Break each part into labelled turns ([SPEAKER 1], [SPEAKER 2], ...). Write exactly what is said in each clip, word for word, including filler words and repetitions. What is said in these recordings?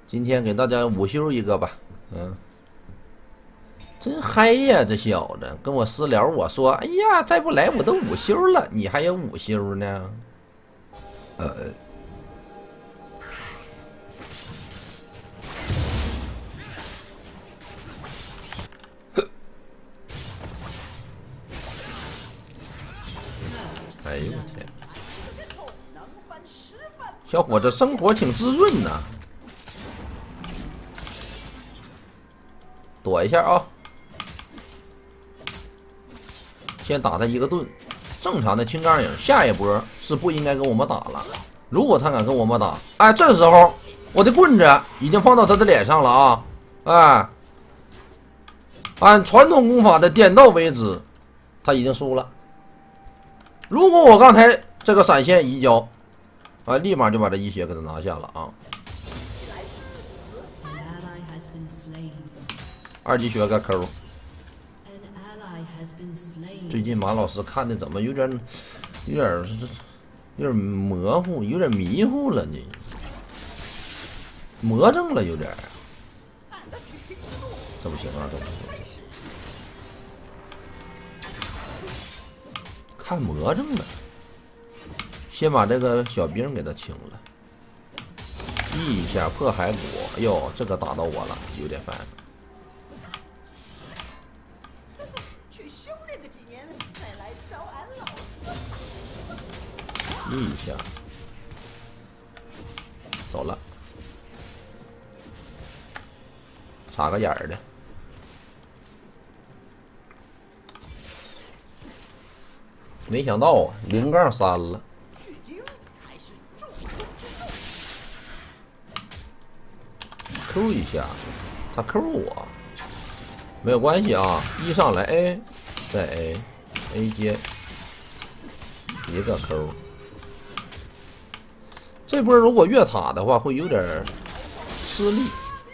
[SPEAKER 1] 今天给大家午休一个吧，嗯，真嗨呀，这小子跟我私聊，我说，哎呀，再不来我都午休了，你还有午休呢？呃，哎呦我天，小伙子生活挺滋润呐。躲一下啊！先打他一个盾。正常的青钢影下一波是不应该跟我们打了。如果他敢跟我们打，哎，这时候我的棍子已经放到他的脸上了啊！哎，按传统功法的点到为止，他已经输了。如果我刚才这个闪现移交，啊，立马就把这一血给他拿下了啊！二级血个抠。最近马老师看的怎么有点、有点、有点模糊，有点迷糊了呢？魔怔了，有点。这不行啊，这不行。看魔怔了，先把这个小兵给他清了。一下破骸骨，哟，这个打到我了，有点烦。一下，走了，插个眼儿的，没想到啊，零杠三了。Q 一下，他 Q 我，没有关系啊，一上来 A， 再 A，A 接一个 Q。这波如果越塔的话，会有点吃力。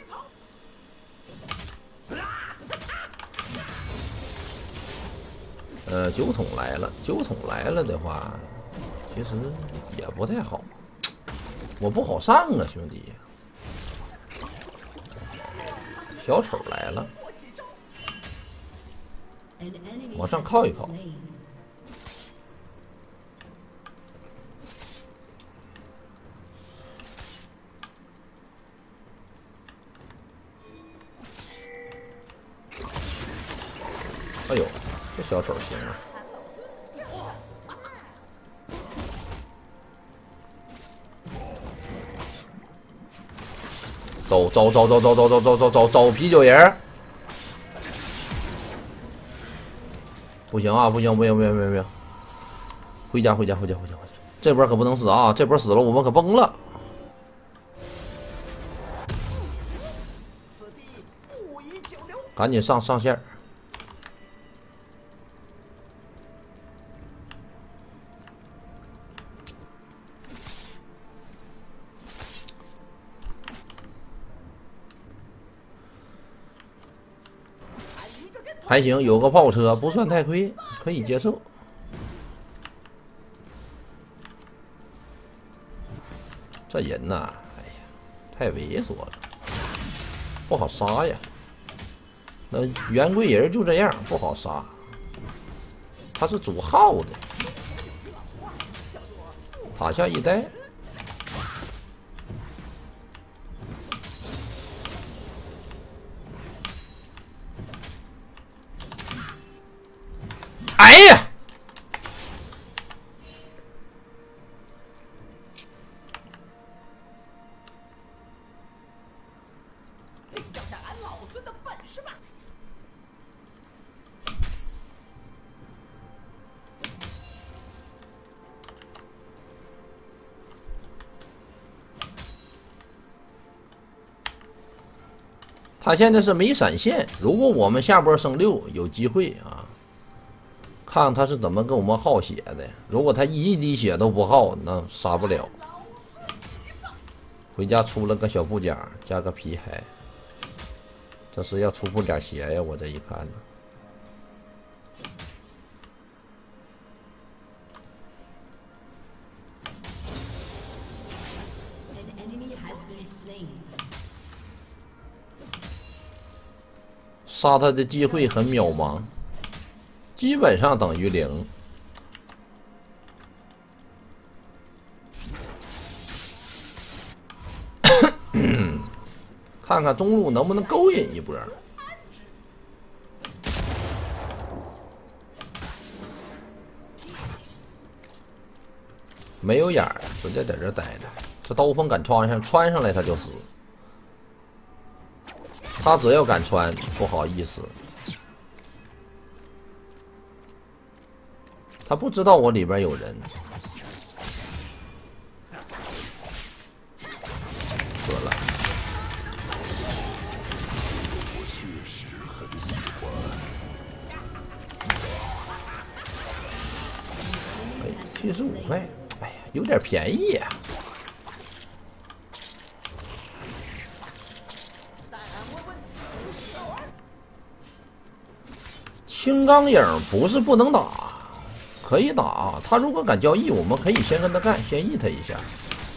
[SPEAKER 1] 呃，酒桶来了，酒桶来了的话，其实也不太好。我不好上啊，兄弟。小丑来了，往上靠一靠。哎呦，这小丑行啊！走走走走走走走走走走走啤酒人！不行啊，不行不行不行不行不行！回家回家回家回家回家！这波可不能死啊！这波死了我们可崩了！赶紧上上线！还行，有个炮车不算太亏，可以接受。这人呐，哎呀，太猥琐了，不好杀呀。那圆规人就这样，不好杀。他是主号的，塔下一待。哎呀！他现在是没闪现，如果我们下波升六，有机会啊。看他是怎么跟我们耗血的。如果他一滴血都不耗，那杀不了。回家出了个小布甲，加个皮骸。这是要出布甲鞋呀！我这一看呢。 杀他的机会很渺茫，基本上等于零。看看中路能不能勾引一波。没有眼儿，直接在这待着。这刀锋敢穿上，穿上来他就死。他只要敢穿，不好意思。他不知道我里边有人。死了。哎，七十五块，哎呀，有点便宜呀、啊。青钢影不是不能打，可以打。他如果敢交易，我们可以先跟他干，先 E 他一下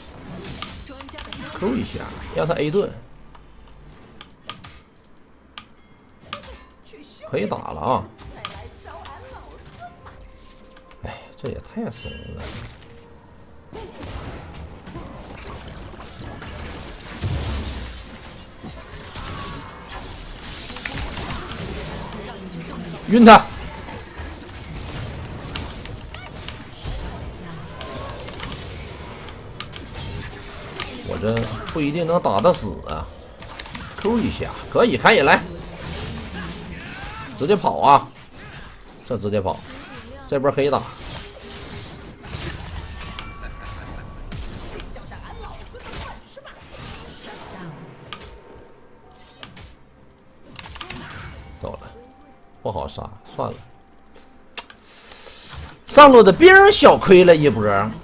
[SPEAKER 1] ，Q 一下，让他 A 盾，可以打了啊！哎，这也太怂了。晕他！我这不一定能打得死啊 ！Q 一下，可以，可以来，直接跑啊！这直接跑，这波可以打。走了。不好杀，算了。上路的兵小亏了一波。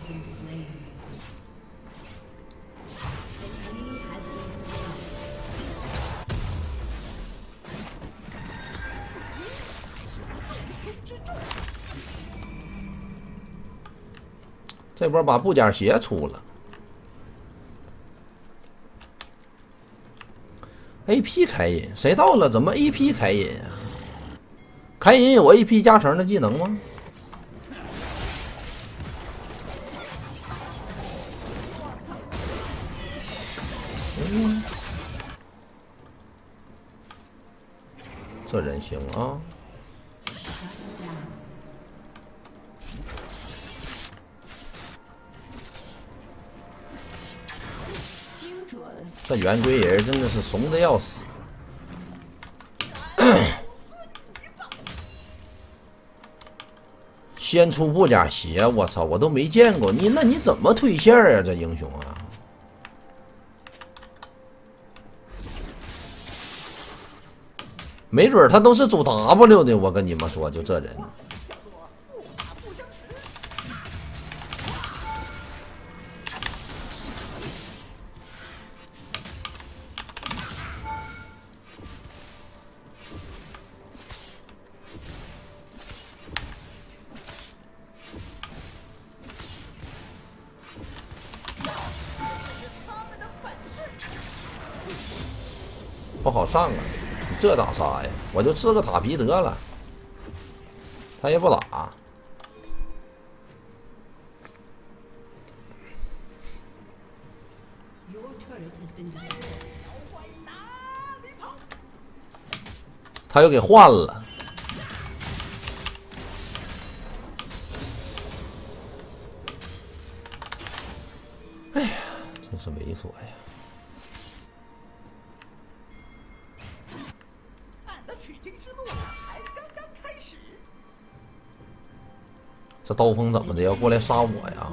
[SPEAKER 1] 这波把布甲鞋出了。A P 开引，谁到了？怎么 A P 开引啊？开引有 A P 加成的技能吗？嗯，这人行啊！这圆规人真的是怂的要死。先出布甲鞋，我操，我都没见过你，那你怎么推线啊？这英雄啊！没准他都是主 W 的，我跟你们说，就这人。不好上啊！你这咋杀呀？我就吃个塔皮得了，他也不打。他又给换了。哎呀，真是猥琐呀！这刀锋怎么的要过来杀我呀？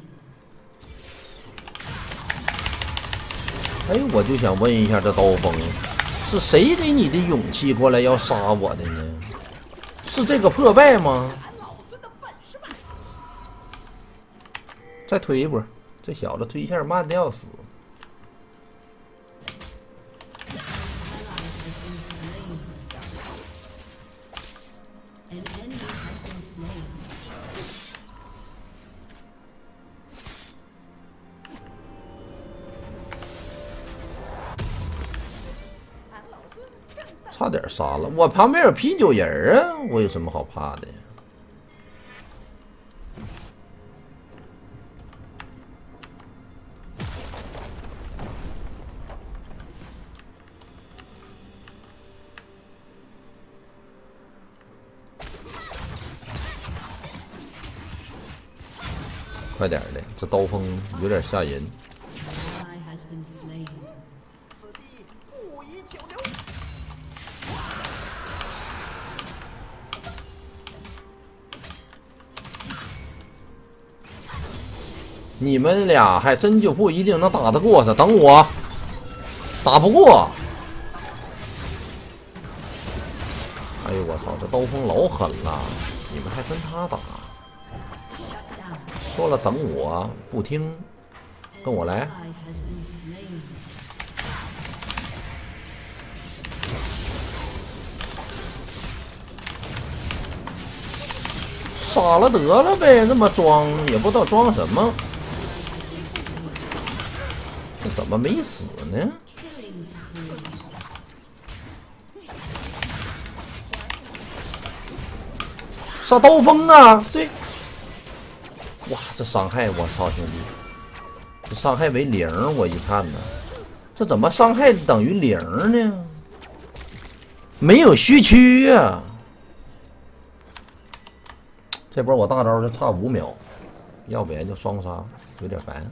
[SPEAKER 1] 哎，我就想问一下，这刀锋是谁给你的勇气过来要杀我的呢？是这个破败吗？再推一波，这小子推线慢的要死。 差点杀了我，旁边有啤酒人啊，我有什么好怕的呀？快点的，这刀锋有点吓人。你们俩还真就不一定能打得过他，等我，打不过。哎呦我操，这刀锋老狠了，你们还跟他打？说了等我，不听，跟我来。杀了得了呗，那么装也不知道装什么。这怎么没死呢？杀刀锋啊！对，哇，这伤害我操，兄弟，这伤害为零，我一看呢，这怎么伤害等于零呢？没有虚区啊！这波我大招就差五秒，要不然就双杀，有点烦。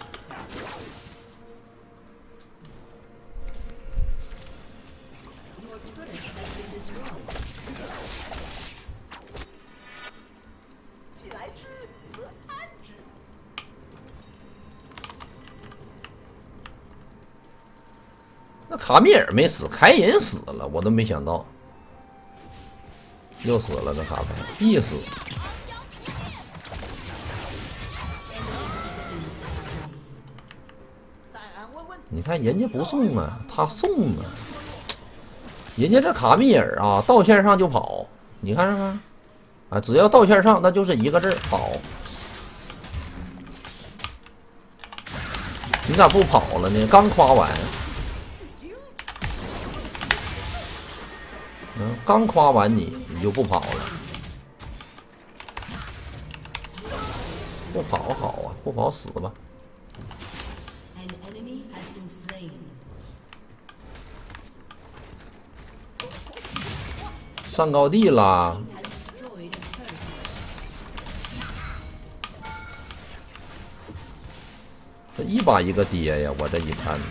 [SPEAKER 1] 那卡米尔没死，凯隐死了，我都没想到，又死了，这卡牌必死。你看人家不送啊，他送啊，人家这卡米尔啊，到线上就跑，你看看啊，只要到线上，那就是一个字跑。你咋不跑了呢？刚夸完。嗯，刚夸完你，你就不跑了？不跑好啊，不跑死吧。上高地啦！这一把一个爹呀！我这一看。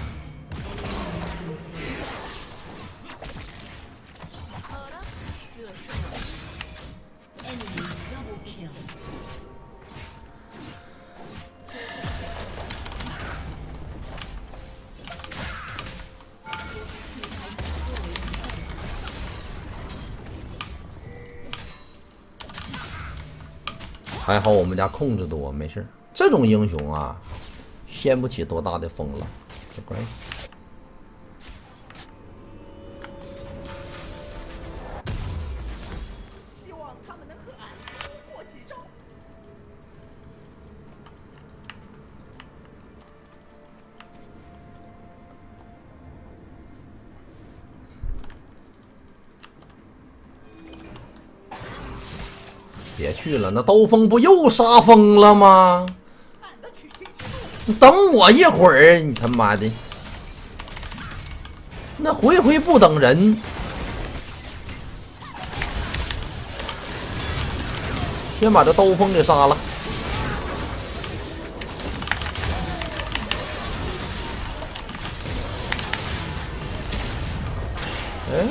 [SPEAKER 1] 还好我们家控制多，没事。这种英雄啊，掀不起多大的风浪，没关系。希望他们能和俺过几招。别去了，那刀锋不又杀疯了吗？你等我一会儿，你他妈的，那回回不等人。先把这刀锋给杀了。哎，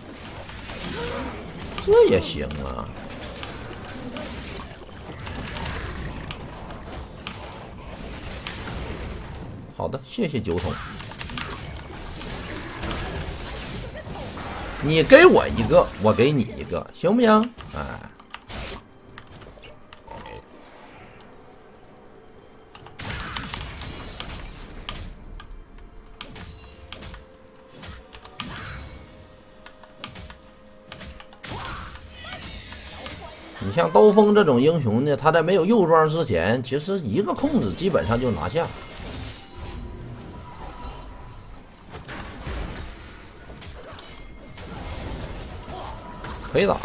[SPEAKER 1] 这也行啊。好的，谢谢九筒。你给我一个，我给你一个，行不行？哎，你像刀锋这种英雄呢，他在没有右装之前，其实一个控制基本上就拿下。 可以打。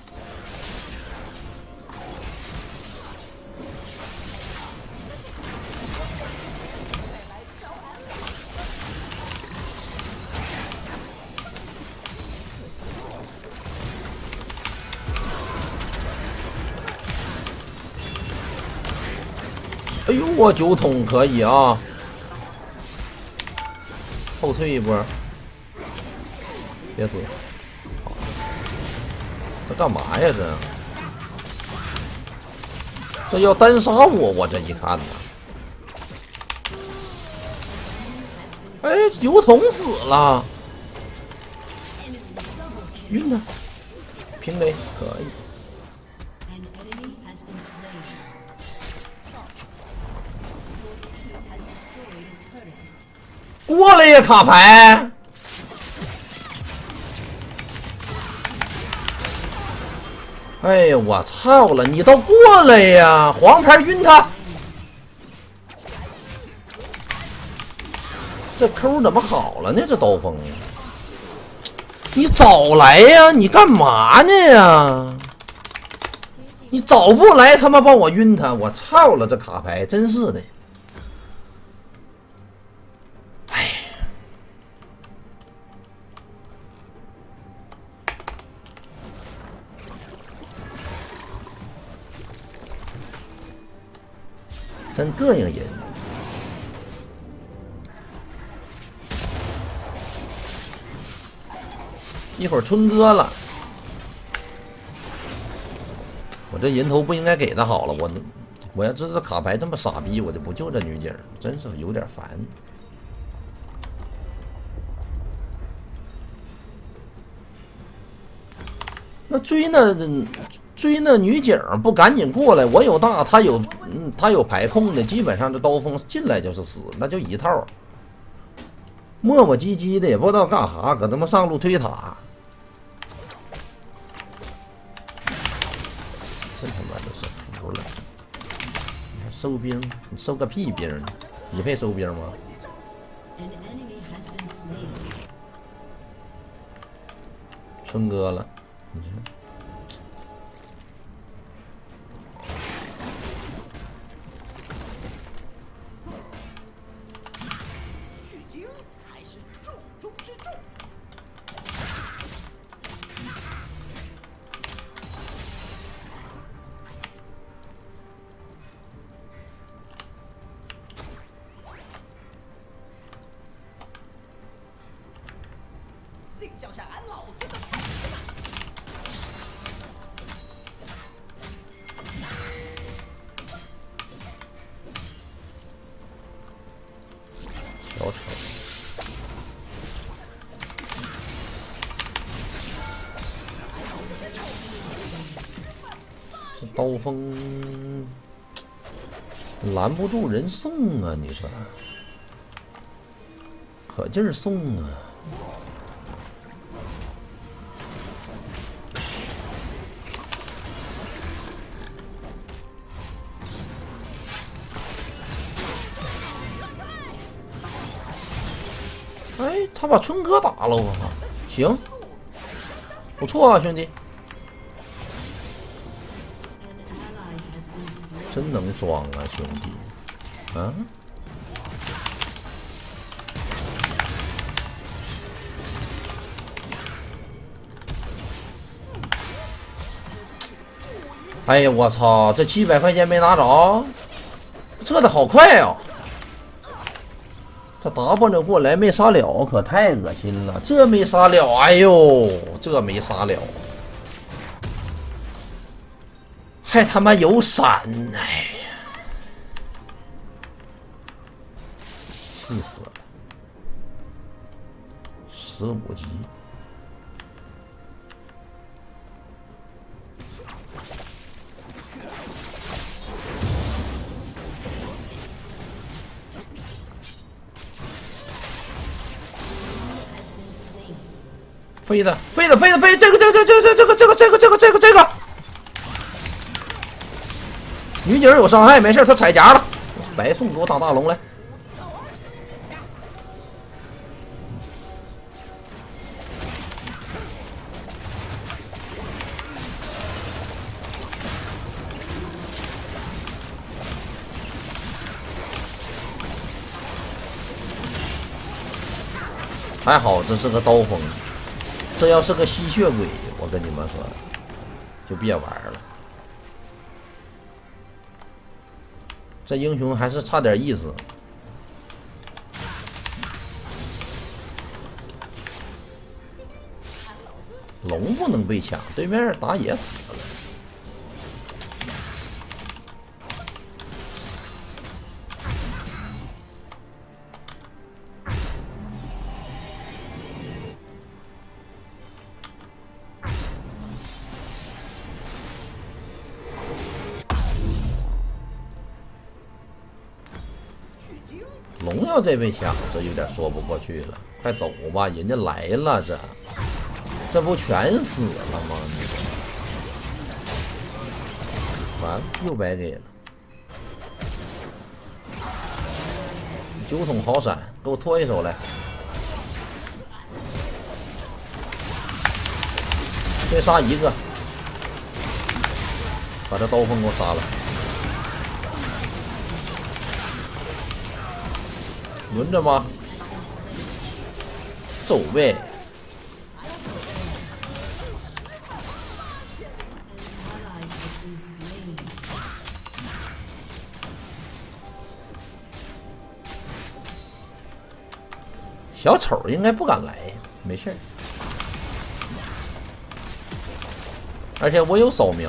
[SPEAKER 1] 哎呦，我九筒可以啊！后退一波，别死！这干嘛呀？这这要单杀我！我这一看呢，哎，九筒死了，晕他，平雷可以。 过来呀，卡牌！哎呀，我操了！你倒过来呀，黄牌晕他！这抠怎么好了呢？这刀锋，你早来呀！你干嘛呢呀？你早不来，他妈帮我晕他！我操了，这卡牌真是的。 真膈应人！一会儿春哥了，我这人头不应该给他好了。我我要知道卡牌这么傻逼，我就不救这女警，真是有点烦。那追那追那女警不赶紧过来？我有大，他有嗯，他有排控的，基本上这刀锋进来就是死，那就一套。磨磨唧唧的也不知道干啥，搁他妈上路推塔，真他妈的是服了！你还收兵？你收个屁兵！你配收兵吗？春哥了，你看。
[SPEAKER 2] 交下俺老子的
[SPEAKER 1] 小丑，这刀锋拦不住人送啊！你说，可劲儿送啊！ 哎，他把春哥打了，我操！行，不错啊，兄弟，真能装啊，兄弟！啊，哎呀，我操！这七百块钱没拿着，撤的好快哦！ 这 W 过来没杀了，可太恶心了！这没杀了，哎呦，这没杀了，还他妈有闪，哎呀，气死了！十五级，飞的，飞的，飞的，飞！这个，这个，这个，这个，这个，这个，这个，这个，这个，女警有伤害，没事，他踩夹了，白送给我打大龙来。 还好这是个刀锋，这要是个吸血鬼，我跟你们说，就别玩了。这英雄还是差点意思。龙不能被抢，对面打野死了。龙要再被抢，这有点说不过去了。快走吧，人家来了，这这不全死了吗？完了，又白给了。九筒好闪，给我拖一手来。先杀一个，把这刀锋给我杀了。轮着吗？走呗。小丑应该不敢来，没事儿。而且我有扫描，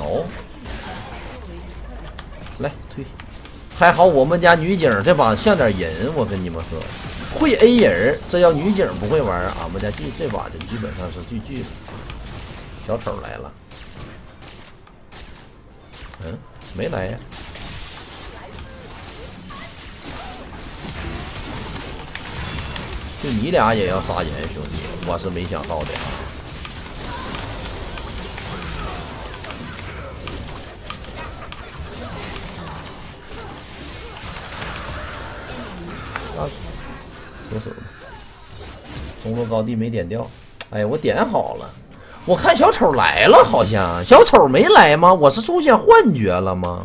[SPEAKER 1] 来推。还好我们家女警这把像点人，我跟你们说，会 A 人，这要女警不会玩，俺们家这这把就基本上是 G G 了。小丑来了，嗯，没来呀。就你俩也要杀人，兄弟，我是没想到的啊。啊，死死的！中路高地没点掉，哎，我点好了。我看小丑来了，好像小丑没来吗？我是出现幻觉了吗？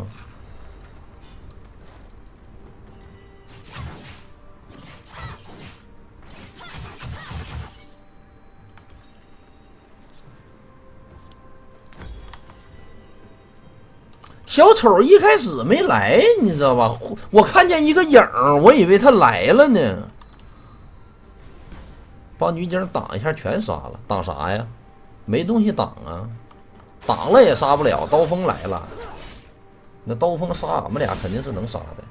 [SPEAKER 1] 小丑一开始没来，你知道吧？我看见一个影儿，我以为他来了呢。把女警挡一下，全杀了。挡啥呀？没东西挡啊，挡了也杀不了。刀锋来了，那刀锋杀俺们俩肯定是能杀的。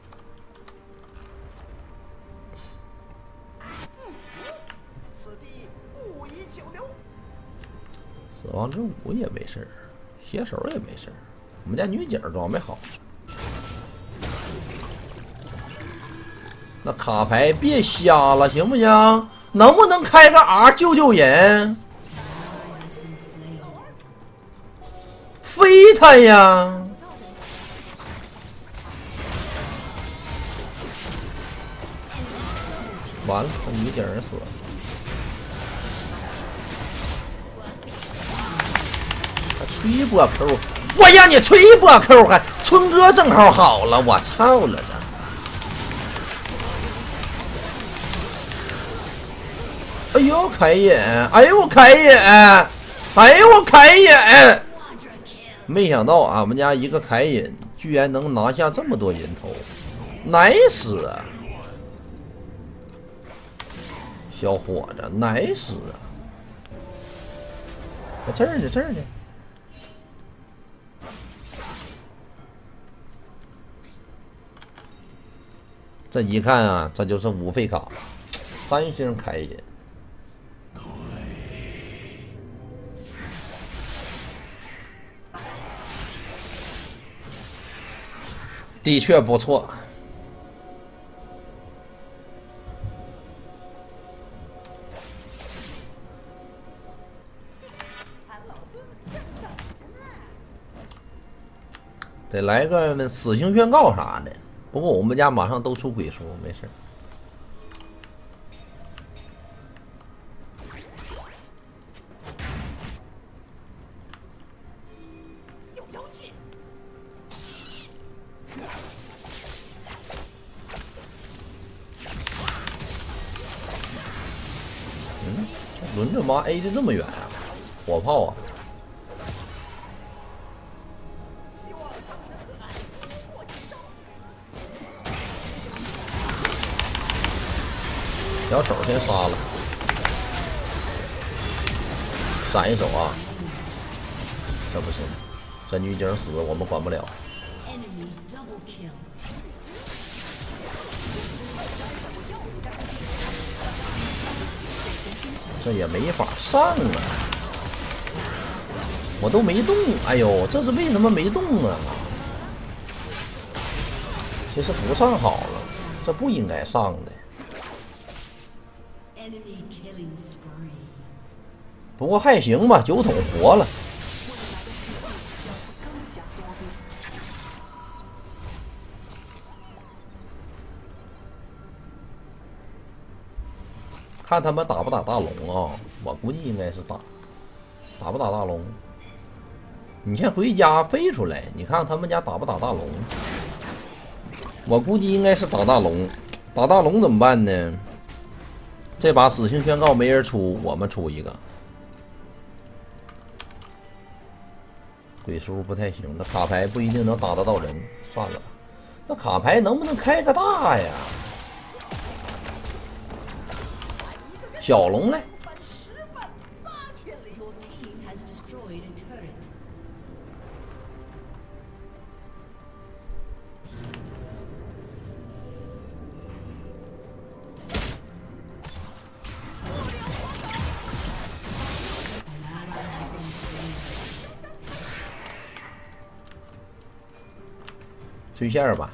[SPEAKER 2] 此地不宜久留。
[SPEAKER 1] 死亡之舞也没事儿，携手也没事儿。我们家女警装备好，那卡牌别瞎了，行不行？能不能开个 R 救救人？飞他呀！完了，这女警人死了。吹波 Q， 我让你吹波 Q， 还春哥正好好了，我操了这！哎呦开眼，哎呦开眼，哎呦我开眼！没想到俺们家一个凯隐居然能拿下这么多人头 ，nice 啊！小伙子 ，nice 啊！在这儿呢，这儿呢。这一看啊，这就是五费卡，三星凯隐。的确不错。得来个死刑宣告啥的。不过我们家马上都出鬼书，没事。
[SPEAKER 2] 有妖气。
[SPEAKER 1] 嗯，轮着妈 A 的这么远啊，火炮啊！小丑先杀了，闪一手啊！这不行，这女警死我们管不了。这也没法上啊，我都没动。哎呦，这是为什么没动啊？其实不上好了，这不应该上的。不过还行吧，酒桶活了。看他们打不打大龙啊？我估计应该是打，打不打大龙？你先回家飞出来，你看看他们家打不打大龙？我估计应该是打大龙，打大龙怎么办呢？这把死刑宣告没人出，我们出一个。鬼叔不太行，那卡牌不一定能打得到人，算了吧。那卡牌能不能开个大呀？小龙呢？追线吧。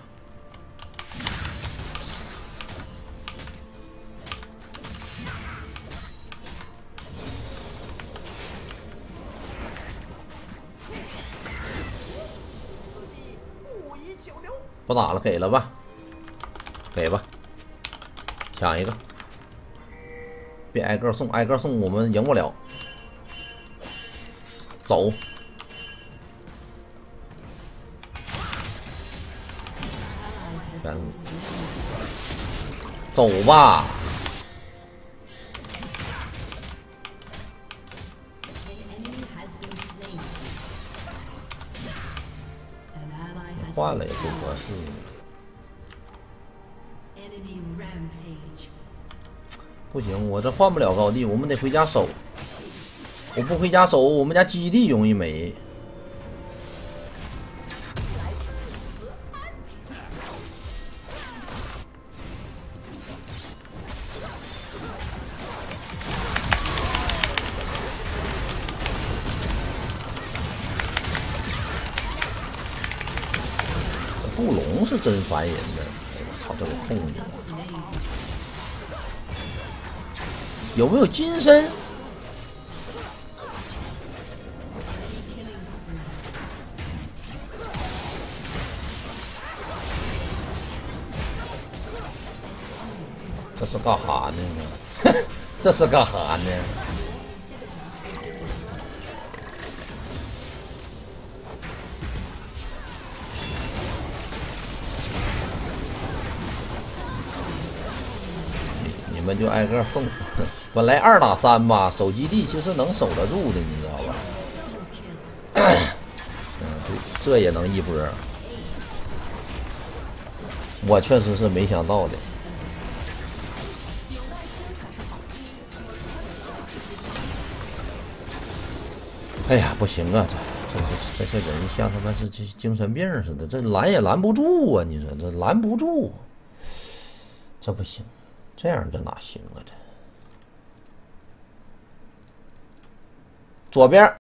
[SPEAKER 1] 不打了，给了吧，给吧，抢一个，别挨个送，挨个送我们赢不了。走，走吧。换了也不合适。不行，我这换不了高地，我们得回家守。我不回家守，我们家基地容易没。布隆是真烦人的，哎我操，这个痛的！有没有金身？这是干哈呢？这是干哈呢？你们就挨个送。本来二打三吧，守基地其实能守得住的，你知道吧？嗯，这这也能一波。我确实是没想到的。哎呀，不行啊，这这这这些人像他妈是这精神病似的，这拦也拦不住啊！你说这拦不住，这不行，这样这哪行啊？这左边